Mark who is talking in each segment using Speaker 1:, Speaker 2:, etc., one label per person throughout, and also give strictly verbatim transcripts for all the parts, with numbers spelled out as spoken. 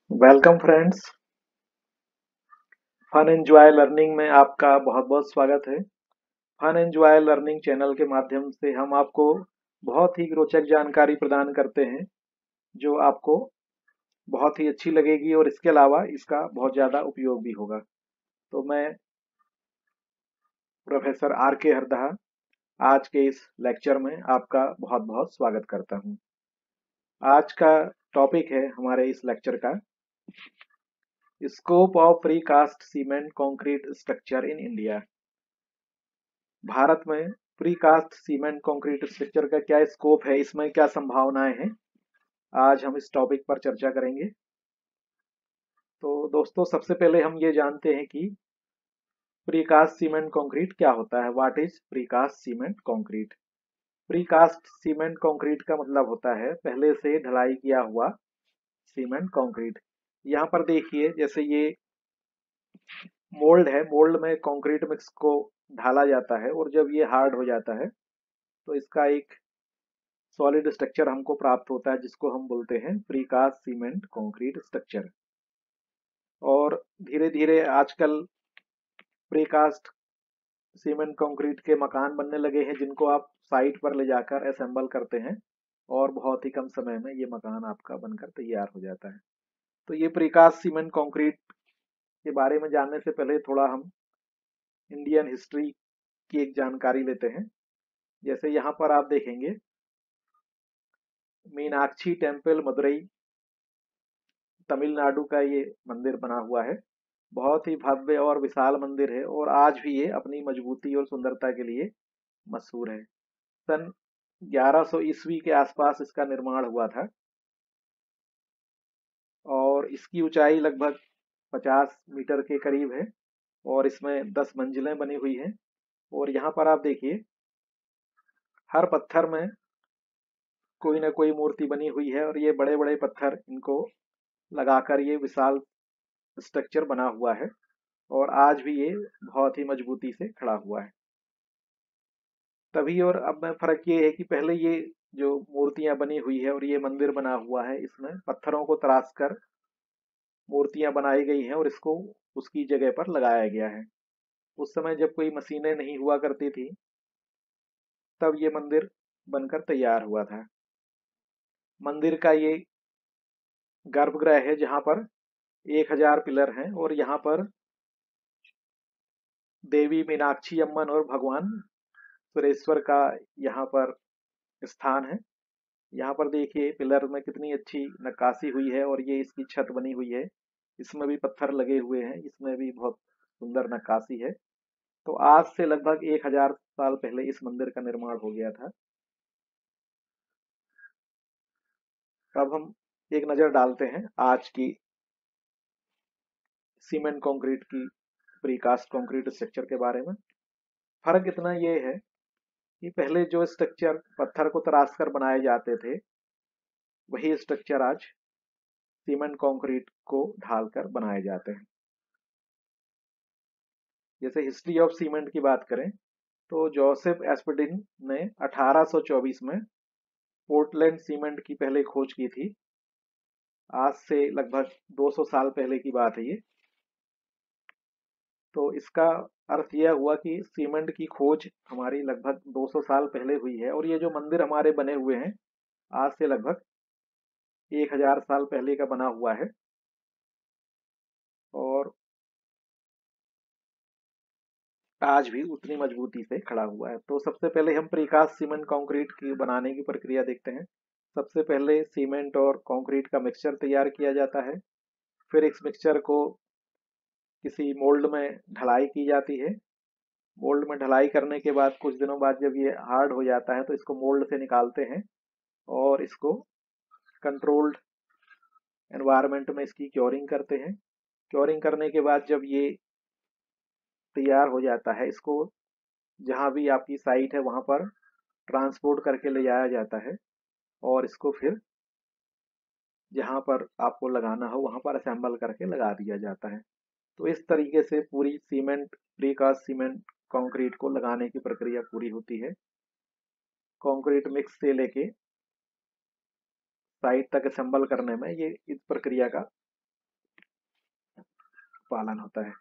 Speaker 1: Welcome friends. Fun enjoy learning में आपका बहुत बहुत स्वागत है। फन एंजॉय लर्निंग चैनल के माध्यम से हम आपको बहुत ही रोचक जानकारी प्रदान करते हैं जो आपको बहुत ही अच्छी लगेगी और इसके अलावा इसका बहुत ज़्यादा उपयोग भी होगा। तो मैं प्रोफेसर आर के हरदहा आज के इस लेक्चर में आपका बहुत बहुत स्वागत करता हूं। आज का टॉपिक है हमारे इस लेक्चर का scope of precast cement concrete structure in India. Bharat में प्रीकास्ट सीमेंट कंक्रीट स्ट्रक्चर का क्या स्कोप है, इसमें क्या संभावनाएं हैं, आज हम इस टॉपिक पर चर्चा करेंगे। तो दोस्तों, सबसे पहले हम ये जानते हैं कि प्रीकास्ट सीमेंट कंक्रीट क्या होता है। What is precast cement concrete? Precast cement concrete का मतलब होता है पहले से ढलाई किया हुआ सीमेंट कंक्रीट। यहाँ पर देखिए, जैसे ये मोल्ड है, मोल्ड में कंक्रीट मिक्स को ढाला जाता है और जब ये हार्ड हो जाता है तो इसका एक सॉलिड स्ट्रक्चर हमको प्राप्त होता है जिसको हम बोलते हैं प्रीकास्ट सीमेंट कंक्रीट स्ट्रक्चर। और धीरे धीरे आजकल प्रीकास्ट सीमेंट कंक्रीट के मकान बनने लगे हैं जिनको आप साइट पर ले जाकर असेंबल करते हैं और बहुत ही कम समय में ये मकान आपका बनकर तैयार हो जाता है। तो ये प्रीकास्ट सीमेंट कंक्रीट के बारे में जानने से पहले थोड़ा हम इंडियन हिस्ट्री की एक जानकारी लेते हैं। जैसे यहाँ पर आप देखेंगे मीनाक्षी टेम्पल मदुरई तमिलनाडु का ये मंदिर बना हुआ है। बहुत ही भव्य और विशाल मंदिर है और आज भी ये अपनी मजबूती और सुंदरता के लिए मशहूर है। सन ग्यारह सौ ईस्वी के आसपास इसका निर्माण हुआ था और इसकी ऊंचाई लगभग पचास मीटर के करीब है और इसमें दस मंजिलें बनी हुई हैं। और यहाँ पर आप देखिए, हर पत्थर में कोई ना कोई मूर्ति बनी हुई है और ये बड़े बड़े पत्थर इनको लगाकर ये विशाल स्ट्रक्चर बना हुआ है और आज भी ये बहुत ही मजबूती से खड़ा हुआ है। तभी और अब में फर्क ये है कि पहले ये जो मूर्तियां बनी हुई है और ये मंदिर बना हुआ है, इसमें पत्थरों को तराश कर मूर्तियां बनाई गई हैं और इसको उसकी जगह पर लगाया गया है। उस समय जब कोई मशीनें नहीं हुआ करती थी तब ये मंदिर बनकर तैयार हुआ था। मंदिर का ये गर्भगृह है जहां पर एक हजार पिलर हैं और यहाँ पर देवी मीनाक्षी अम्मन और भगवान सुरेश्वर का यहाँ पर स्थान है। यहाँ पर देखिए पिलर में कितनी अच्छी नक्काशी हुई है और ये इसकी छत बनी हुई है, इसमें भी पत्थर लगे हुए हैं, इसमें भी बहुत सुंदर नक्काशी है। तो आज से लगभग एक हजार साल पहले इस मंदिर का निर्माण हो गया था। अब हम एक नजर डालते हैं आज की सीमेंट कंक्रीट की प्रीकास्ट कंक्रीट स्ट्रक्चर के बारे में। फर्क इतना ये है कि पहले जो स्ट्रक्चर पत्थर को तराश कर बनाए जाते थे वही स्ट्रक्चर आज सीमेंट कंक्रीट को ढालकर बनाए जाते हैं। जैसे हिस्ट्री ऑफ सीमेंट की बात करें तो जोसेफ एस्परडिन ने अठारह सौ चौबीस में पोर्टलैंड सीमेंट की पहले खोज की थी। आज से लगभग दो सौ साल पहले की बात है ये। तो इसका अर्थ यह हुआ कि सीमेंट की खोज हमारी लगभग दो सौ साल पहले हुई है और ये जो मंदिर हमारे बने हुए हैं आज से लगभग एक हजार साल पहले का बना हुआ है और आज भी उतनी मजबूती से खड़ा हुआ है। तो सबसे पहले हम प्रीकास्ट सीमेंट कंक्रीट की बनाने की प्रक्रिया देखते हैं। सबसे पहले सीमेंट और कंक्रीट का मिक्सचर तैयार किया जाता है। फिर इस मिक्सचर को किसी मोल्ड में ढलाई की जाती है। मोल्ड में ढलाई करने के बाद कुछ दिनों बाद जब ये हार्ड हो जाता है तो इसको मोल्ड से निकालते हैं और इसको कंट्रोल्ड एनवायरनमेंट में इसकी क्योरिंग करते हैं। क्योरिंग करने के बाद जब ये तैयार हो जाता है, इसको जहां भी आपकी साइट है वहां पर ट्रांसपोर्ट करके ले जाया जाता है और इसको फिर जहां पर आपको लगाना हो वहां पर असेंबल करके लगा दिया जाता है। तो इस तरीके से पूरी सीमेंट प्रीकास्ट सीमेंट कंक्रीट को लगाने की प्रक्रिया पूरी होती है। कंक्रीट मिक्स से लेके साइट तक असेंबल करने में ये इस प्रक्रिया का पालन होता है।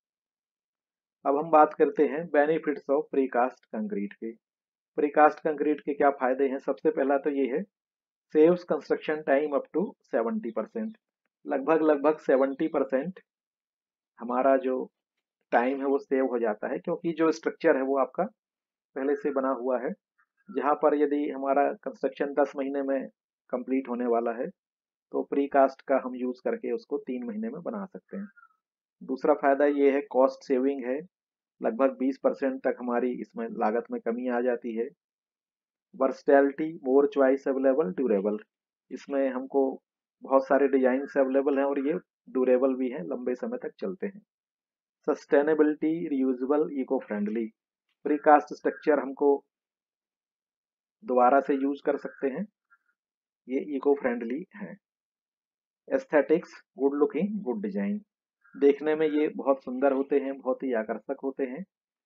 Speaker 1: अब हम बात करते हैं बेनिफिट्स ऑफ प्रीकास्ट कंक्रीट के। प्रीकास्ट कंक्रीट के क्या फायदे हैं? सबसे पहला तो ये है, saves construction time up to seventy percent. लगभग लगभग सेवेंटी परसेंट हमारा जो टाइम है वो सेव हो जाता है, क्योंकि जो स्ट्रक्चर है वो आपका पहले से बना हुआ है। जहाँ पर यदि हमारा कंस्ट्रक्शन दस महीने में कंप्लीट होने वाला है, तो प्रीकास्ट का हम यूज करके उसको तीन महीने में बना सकते हैं। दूसरा फायदा ये है, कॉस्ट सेविंग है। लगभग बीस परसेंट तक हमारी इसमें लागत में कमी आ जाती है। Versatility, more choice available, durable. इसमें हमको बहुत सारे डिजाइन अवेलेबल हैं और ये ड्यूरेबल भी हैं, लंबे समय तक चलते हैं। Sustainability, reusable, eco friendly. Precast structure हमको दोबारा से यूज कर सकते हैं, ये इको फ्रेंडली है। Aesthetics, good looking, good design. देखने में ये बहुत सुंदर होते हैं, बहुत ही आकर्षक होते हैं।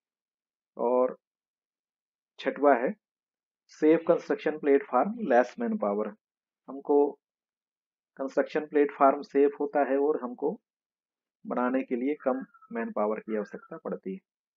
Speaker 1: और छठवा है, safe construction platform, less man power. हमको कंस्ट्रक्शन प्लेटफॉर्म सेफ होता है और हमको बनाने के लिए कम मैन पावर की आवश्यकता पड़ती है।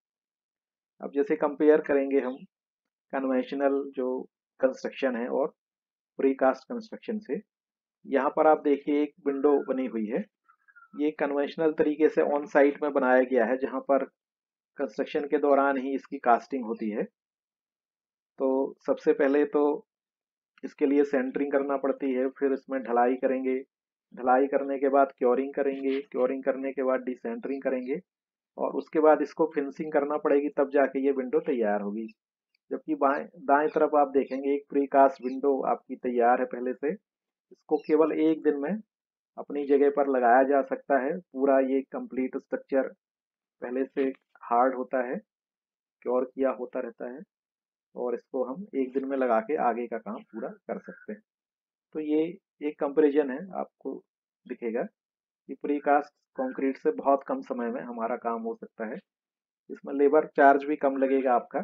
Speaker 1: अब जैसे कंपेयर करेंगे हम कन्वेंशनल जो कंस्ट्रक्शन है और प्रीकास्ट कंस्ट्रक्शन से, यहाँ पर आप देखिए एक विंडो बनी हुई है। ये कन्वेंशनल तरीके से ऑन साइट में बनाया गया है, जहाँ पर कंस्ट्रक्शन के दौरान ही इसकी कास्टिंग होती है। तो सबसे पहले तो इसके लिए सेंटरिंग करना पड़ती है, फिर इसमें ढलाई करेंगे, ढलाई करने के बाद क्योरिंग करेंगे, क्योरिंग करने के बाद डिसेंटरिंग करेंगे और उसके बाद इसको फिनिशिंग करना पड़ेगी, तब जाके ये विंडो तैयार होगी। जबकि बाएं दाएं तरफ आप देखेंगे एक प्रीकास्ट विंडो आपकी तैयार है पहले से। इसको केवल एक दिन में अपनी जगह पर लगाया जा सकता है। पूरा ये कंप्लीट स्ट्रक्चर पहले से हार्ड होता है, क्योर किया होता रहता है और इसको हम एक दिन में लगा के आगे का काम पूरा कर सकते हैं। तो ये एक कंपैरिजन है, आपको दिखेगा कि प्रीकास्ट कंक्रीट से बहुत कम समय में हमारा काम हो सकता है। इसमें लेबर चार्ज भी कम लगेगा आपका।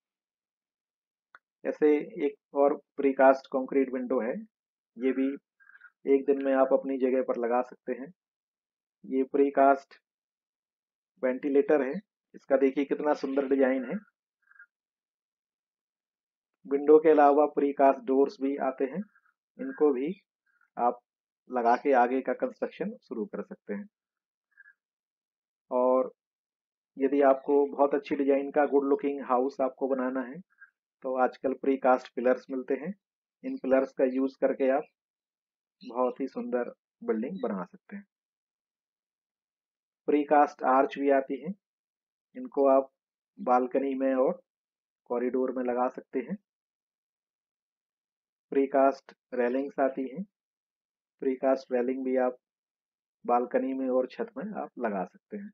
Speaker 1: ऐसे एक और प्रीकास्ट कंक्रीट विंडो है, ये भी एक दिन में आप अपनी जगह पर लगा सकते हैं। ये प्रीकास्ट वेंटिलेटर है, इसका देखिए कितना सुंदर डिजाइन है। विंडो के अलावा प्रीकास्ट डोर्स भी आते हैं, इनको भी आप लगा के आगे का कंस्ट्रक्शन शुरू कर सकते हैं। और यदि आपको बहुत अच्छी डिजाइन का गुड लुकिंग हाउस आपको बनाना है, तो आजकल प्रीकास्ट पिलर्स मिलते हैं। इन पिलर्स का यूज करके आप बहुत ही सुंदर बिल्डिंग बना सकते हैं। प्रीकास्ट आर्च भी आती है, इनको आप बालकनी में और कॉरिडोर में लगा सकते हैं। प्रीकास्ट रेलिंग्स आती हैं, प्रीकास्ट रेलिंग भी आप बालकनी में और छत में आप लगा सकते हैं।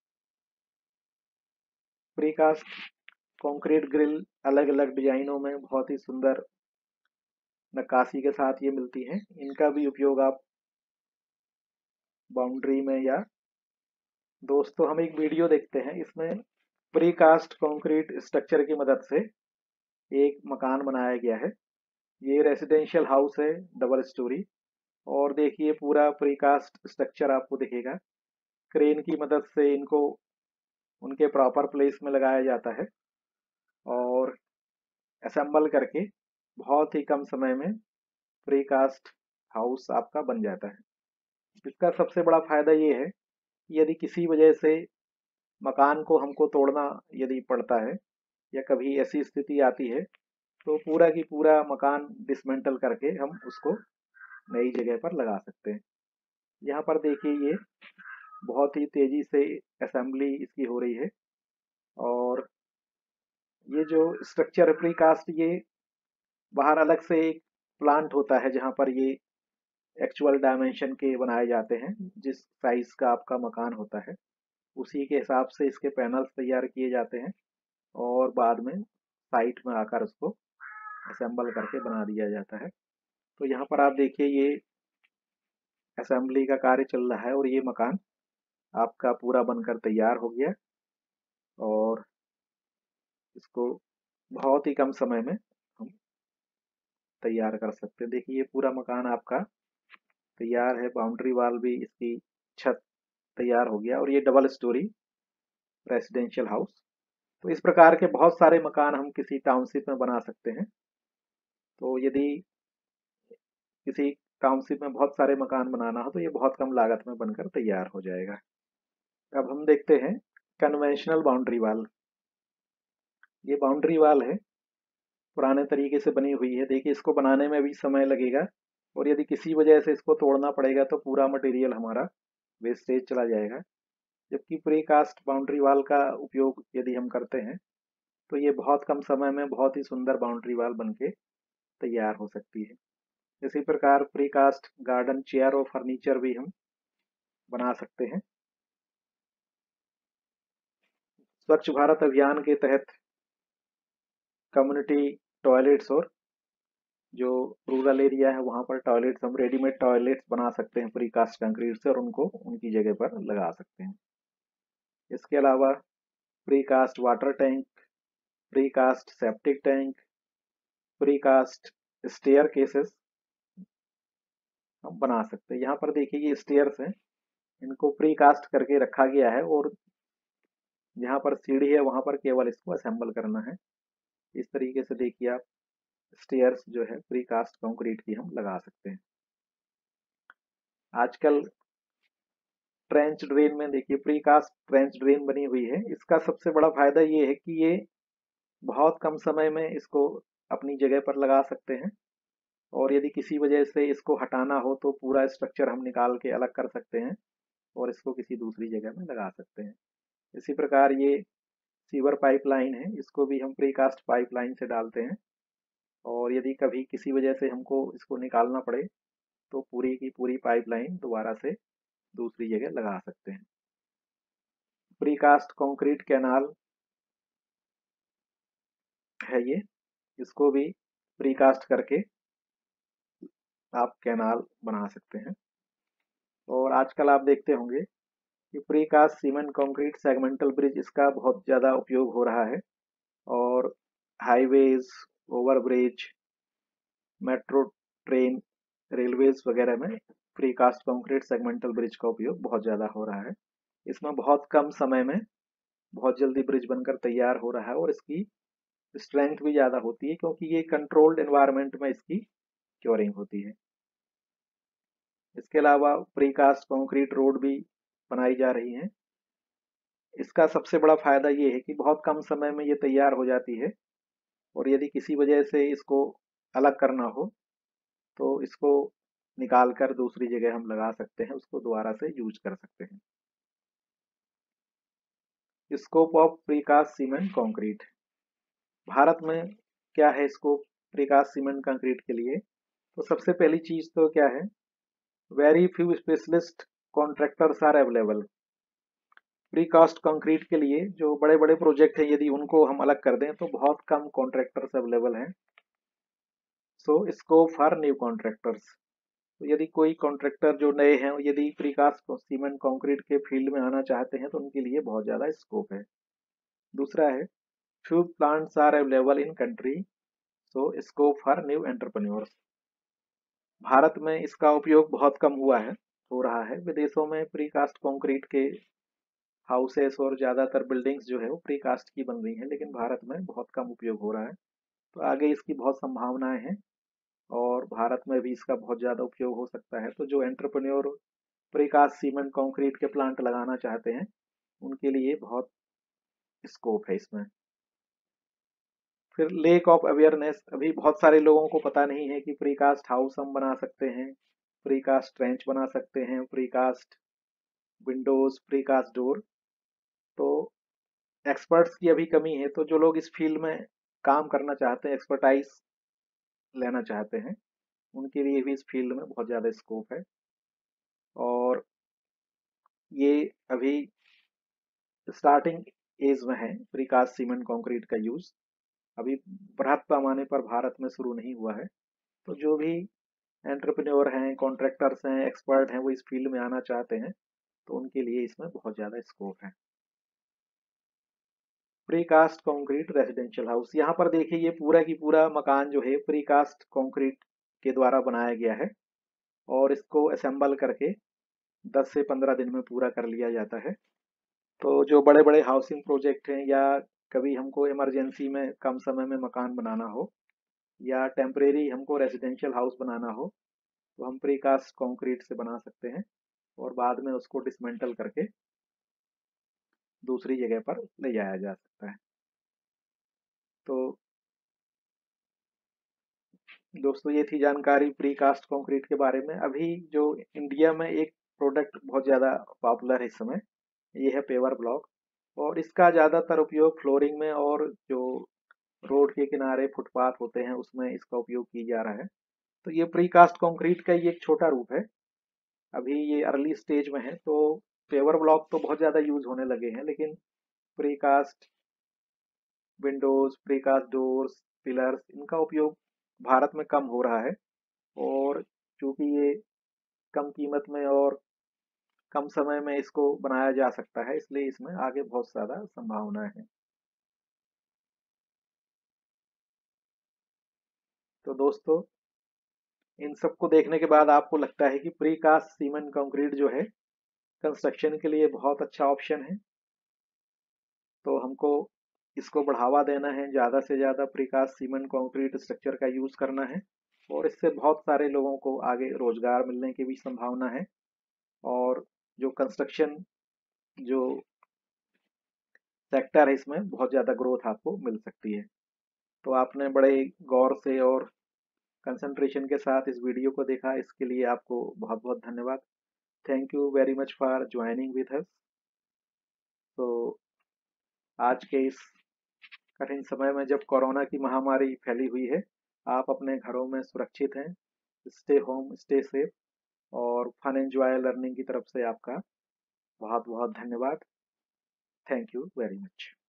Speaker 1: प्रीकास्ट कंक्रीट ग्रिल अलग अलग डिजाइनों में बहुत ही सुंदर नक्काशी के साथ ये मिलती हैं। इनका भी उपयोग आप बाउंड्री में या दोस्तों हम एक वीडियो देखते हैं, इसमें प्रीकास्ट कंक्रीट स्ट्रक्चर की मदद से एक मकान बनाया गया है। ये रेसिडेंशियल हाउस है, डबल स्टोरी। और देखिए पूरा प्रीकास्ट स्ट्रक्चर आपको दिखेगा। क्रेन की मदद से इनको उनके प्रॉपर प्लेस में लगाया जाता है और असेंबल करके बहुत ही कम समय में प्रीकास्ट हाउस आपका बन जाता है। इसका सबसे बड़ा फायदा ये है, यदि किसी वजह से मकान को हमको तोड़ना यदि पड़ता है या कभी ऐसी स्थिति आती है, तो पूरा की पूरा मकान डिसमेंटल करके हम उसको नई जगह पर लगा सकते हैं। यहाँ पर देखिए ये बहुत ही तेजी से असेंबली इसकी हो रही है। और ये जो स्ट्रक्चर प्रीकास्ट, ये बाहर अलग से एक प्लांट होता है जहाँ पर ये एक्चुअल डायमेंशन के बनाए जाते हैं। जिस साइज का आपका मकान होता है उसी के हिसाब से इसके पैनल्स तैयार किए जाते हैं और बाद में साइट में आकर उसको असेंबल करके बना दिया जाता है। तो यहाँ पर आप देखिए ये असेंबली का कार्य चल रहा है और ये मकान आपका पूरा बनकर तैयार हो गया और इसको बहुत ही कम समय में हम तैयार कर सकते हैं। देखिए ये पूरा मकान आपका तैयार है, बाउंड्री वाल भी, इसकी छत तैयार हो गया और ये डबल स्टोरी रेसिडेंशियल हाउस। तो इस प्रकार के बहुत सारे मकान हम किसी टाउनशिप में बना सकते हैं। तो यदि किसी टाउनशिप में बहुत सारे मकान बनाना हो तो ये बहुत कम लागत में बनकर तैयार हो जाएगा। अब हम देखते हैं कन्वेंशनल बाउंड्री वाल। ये बाउंड्री वाल है, पुराने तरीके से बनी हुई है। देखिए इसको बनाने में भी समय लगेगा और यदि किसी वजह से इसको तोड़ना पड़ेगा तो पूरा मटेरियल हमारा वेस्टेज चला जाएगा। जबकि प्रीकास्ट बाउंड्री वाल का उपयोग यदि हम करते हैं तो ये बहुत कम समय में बहुत ही सुंदर बाउंड्री वाल बनके तैयार हो सकती है। इसी प्रकार प्रीकास्ट गार्डन चेयर और फर्नीचर भी हम बना सकते हैं। स्वच्छ भारत अभियान के तहत कम्युनिटी टॉयलेट्स और जो रूरल एरिया है वहां पर टॉयलेट्स हम रेडीमेड टॉयलेट्स बना सकते हैं प्रीकास्ट कंक्रीट से और उनको उनकी जगह पर लगा सकते हैं। इसके अलावा precast water tank, precast septic tank, precast staircases हम बना सकते हैं। यहाँ पर देखिए ये स्टेयर्स हैं, इनको प्रीकास्ट करके रखा गया है और जहाँ पर सीढ़ी है वहां पर केवल इसको असेंबल करना है। इस तरीके से देखिए आप स्टेयर्स जो है प्रीकास्ट कंक्रीट की हम लगा सकते हैं। आजकल ट्रेंच ड्रेन में देखिए प्रीकास्ट ट्रेंच ड्रेन बनी हुई है। इसका सबसे बड़ा फायदा ये है कि ये बहुत कम समय में इसको अपनी जगह पर लगा सकते हैं और यदि किसी वजह से इसको हटाना हो तो पूरा स्ट्रक्चर हम निकाल के अलग कर सकते हैं और इसको किसी दूसरी जगह में लगा सकते हैं। इसी प्रकार ये सीवर पाइपलाइन है, इसको भी हम प्रीकास्ट पाइपलाइन से डालते हैं और यदि कभी किसी वजह से हमको इसको निकालना पड़े तो पूरी की पूरी पाइपलाइन दोबारा से दूसरी जगह लगा सकते हैं। प्रीकास्ट कंक्रीट कैनाल है ये, इसको भी प्रीकास्ट करके आप कैनाल बना सकते हैं। और आजकल आप देखते होंगे कि precast cement concrete segmental bridge, इसका बहुत ज़्यादा उपयोग हो रहा है और highways, overbridge, metro train, railways वगैरह में प्रीकास्ट कंक्रीट सेगमेंटल ब्रिज का उपयोग बहुत ज़्यादा हो रहा है। इसमें बहुत कम समय में बहुत जल्दी ब्रिज बनकर तैयार हो रहा है और इसकी स्ट्रेंथ भी ज़्यादा होती है क्योंकि ये कंट्रोल्ड एनवायरनमेंट में इसकी क्योरिंग होती है। इसके अलावा प्रीकास्ट कंक्रीट रोड भी बनाई जा रही हैं। इसका सबसे बड़ा फायदा ये है कि बहुत कम समय में ये तैयार हो जाती है और यदि किसी वजह से इसको अलग करना हो तो इसको निकाल कर दूसरी जगह हम लगा सकते हैं, उसको दोबारा से यूज कर सकते हैं। Scope of precast cement concrete. Bharat में क्या है स्कोप प्रीकास्ट सीमेंट कंक्रीट के लिए? तो सबसे पहली चीज तो क्या है, very few specialist contractors are available. Precast concrete के लिए जो बड़े बड़े प्रोजेक्ट है यदि उनको हम अलग कर दें तो बहुत कम कॉन्ट्रैक्टर्स अवेलेबल हैं। So scope for new contractors. तो यदि कोई कॉन्ट्रैक्टर जो नए हैं यदि प्रीकास्ट सीमेंट कंक्रीट के फील्ड में आना चाहते हैं तो उनके लिए बहुत ज़्यादा स्कोप है। दूसरा है few plants are available in country, so scope for new entrepreneurs. Bharat में इसका उपयोग बहुत कम हुआ है, हो रहा है। विदेशों में प्रीकास्ट कंक्रीट के हाउसेस और ज़्यादातर बिल्डिंग्स जो है वो प्रीकास्ट की बन रही हैं, लेकिन भारत में बहुत कम उपयोग हो रहा है। तो आगे इसकी बहुत संभावनाएं हैं और भारत में भी इसका बहुत ज़्यादा उपयोग हो सकता है। तो जो एंटरप्रेन्योर प्रीकास्ट सीमेंट कंक्रीट के प्लांट लगाना चाहते हैं उनके लिए बहुत स्कोप है इसमें। फिर लेक ऑफ अवेयरनेस, अभी बहुत सारे लोगों को पता नहीं है कि प्रीकास्ट हाउस हम बना सकते हैं, प्रीकास्ट ट्रेंच बना सकते हैं, प्रीकास्ट विंडोज, प्रीकास्ट डोर। तो एक्सपर्ट्स की अभी कमी है, तो जो लोग इस फील्ड में काम करना चाहते हैं, एक्सपर्टाइज लेना चाहते हैं, उनके लिए भी इस फील्ड में बहुत ज़्यादा स्कोप है। और ये अभी स्टार्टिंग एज में है प्रीकास्ट सीमेंट कंक्रीट का यूज, अभी बृहत पैमाने पर भारत में शुरू नहीं हुआ है। तो जो भी एंटरप्रेन्योर हैं, कॉन्ट्रैक्टर्स हैं, एक्सपर्ट हैं, वो इस फील्ड में आना चाहते हैं तो उनके लिए इसमें बहुत ज़्यादा स्कोप है। प्रीकास्ट कंक्रीट रेजिडेंशियल हाउस, यहाँ पर देखिए ये पूरा की पूरा मकान जो है प्रीकास्ट कंक्रीट के द्वारा बनाया गया है और इसको असेंबल करके दस से पंद्रह दिन में पूरा कर लिया जाता है। तो जो बड़े बड़े हाउसिंग प्रोजेक्ट हैं, या कभी हमको इमरजेंसी में कम समय में मकान बनाना हो, या टेम्परेरी हमको रेजिडेंशियल हाउस बनाना हो, तो हम प्रीकास्ट कंक्रीट से बना सकते हैं और बाद में उसको डिसमेंटल करके दूसरी जगह पर ले जाया जा सकता है। तो दोस्तों, ये थी जानकारी प्रीकास्ट कंक्रीट के बारे में। अभी जो इंडिया में एक प्रोडक्ट बहुत ज़्यादा पॉपुलर है इस समय, ये है पेवर ब्लॉक। और इसका ज़्यादातर उपयोग फ्लोरिंग में और जो रोड के किनारे फुटपाथ होते हैं उसमें इसका उपयोग किया जा रहा है। तो ये प्रीकास्ट कंक्रीट का ये एक छोटा रूप है, अभी ये अर्ली स्टेज में है। तो पेवर ब्लॉक तो बहुत ज़्यादा यूज होने लगे हैं, लेकिन precast windows, precast doors, pillars, इनका उपयोग भारत में कम हो रहा है। और चूंकि ये कम कीमत में और कम समय में इसको बनाया जा सकता है, इसलिए इसमें आगे बहुत ज़्यादा संभावना है। तो दोस्तों, इन सबको देखने के बाद आपको लगता है कि प्रीकास्ट सीमेंट कंक्रीट जो है कंस्ट्रक्शन के लिए बहुत अच्छा ऑप्शन है। तो हमको इसको बढ़ावा देना है, ज़्यादा से ज़्यादा प्रीकास्ट सीमेंट कंक्रीट स्ट्रक्चर का यूज़ करना है, और इससे बहुत सारे लोगों को आगे रोजगार मिलने की भी संभावना है। और जो कंस्ट्रक्शन जो सेक्टर है, इसमें बहुत ज़्यादा ग्रोथ आपको मिल सकती है। तो आपने बड़े गौर से और कंसंट्रेशन के साथ इस वीडियो को देखा, इसके लिए आपको बहुत बहुत धन्यवाद। Thank you very much for joining with us. तो आज के इस कठिन समय में जब कोरोना की महामारी फैली हुई है, आप अपने घरों में सुरक्षित हैं। स्टे होम, स्टे सेफ, और फन एंजॉय लर्निंग की तरफ से आपका बहुत बहुत धन्यवाद। Thank you very much.